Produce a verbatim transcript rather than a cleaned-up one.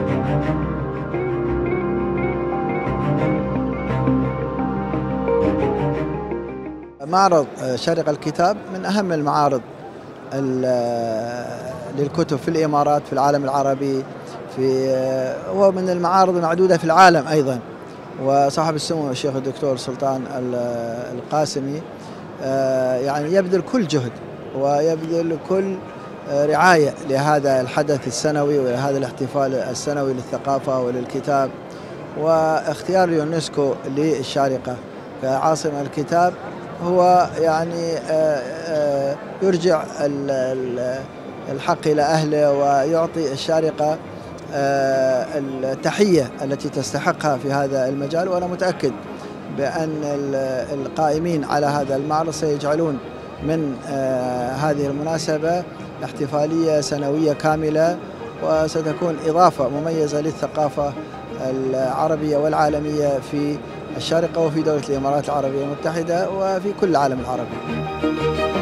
معرض شارقة الكتاب من أهم المعارض للكتب في الإمارات، في العالم العربي، في هو من المعارض المعدودة في العالم أيضا. وصاحب السمو الشيخ الدكتور سلطان القاسمي يعني يبذل كل جهد ويبذل كل رعاية لهذا الحدث السنوي ولهذا الاحتفال السنوي للثقافة وللكتاب، واختيار اليونسكو للشارقة كعاصمة الكتاب هو يعني يرجع الحق إلى أهله ويعطي الشارقة التحية التي تستحقها في هذا المجال. وأنا متأكد بأن القائمين على هذا المعرض سيجعلون من هذه المناسبة احتفالية سنوية كاملة، وستكون إضافة مميزة للثقافة العربية والعالمية في الشارقة وفي دولة الإمارات العربية المتحدة وفي كل العالم العربي.